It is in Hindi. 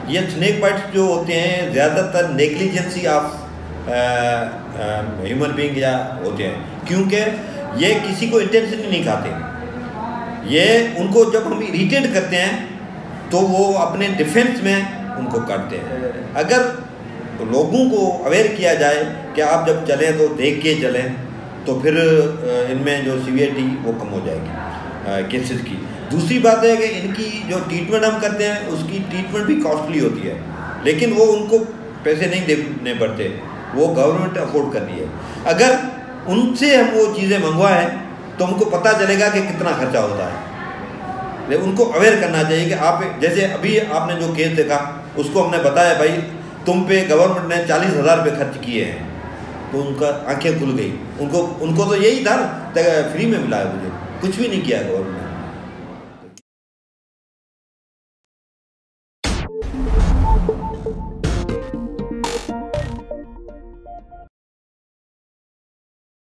ये स्नेक बाइट्स जो होते हैं ज़्यादातर नेग्लिजेंसी ऑफ ह्यूमन बीइंग या होते हैं, क्योंकि ये किसी को इंटेंशनली नहीं खाते। ये उनको जब हम इरिटेट करते हैं तो वो अपने डिफेंस में उनको काटते हैं। अगर लोगों को अवेयर किया जाए कि आप जब चलें तो देख के चलें, तो फिर इनमें जो सीवियरिटी वो कम हो जाएगी केसेस की। दूसरी बात है कि इनकी जो ट्रीटमेंट हम करते हैं उसकी ट्रीटमेंट भी कॉस्टली होती है, लेकिन वो उनको पैसे नहीं देने पड़ते, वो गवर्नमेंट अफोर्ड कर रही है। अगर उनसे हम वो चीज़ें मंगवाएं तो उनको पता चलेगा कि कितना खर्चा होता है। लेकिन उनको अवेयर करना चाहिए कि आप, जैसे अभी आपने जो केस देखा उसको हमने बताया भाई तुम पे गवर्नमेंट ने 40,000 रुपये खर्च किए हैं, तो उनका आंखें खुल गई। उनको तो यही था फ्री में मिला है, मुझे कुछ भी नहीं किया गवर्नमेंट ने।